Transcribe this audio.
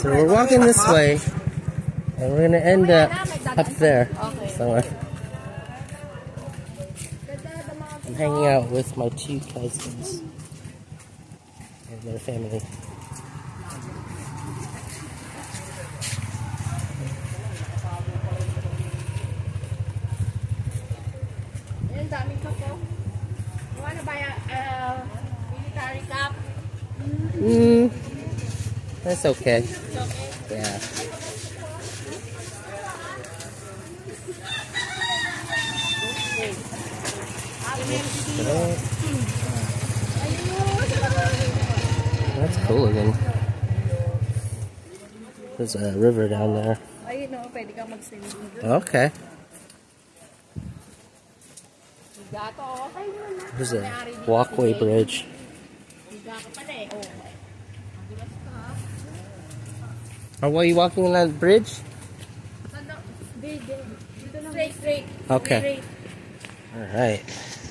So we're walking this way, and we're gonna end up there somewhere. I'm hanging out with my two cousins and their family. Military cap. That's okay. It's okay. Yeah. That's cool again. There's a river down there. Okay. There's a walkway bridge. Or were you walking on that bridge? Straight. Okay. Alright.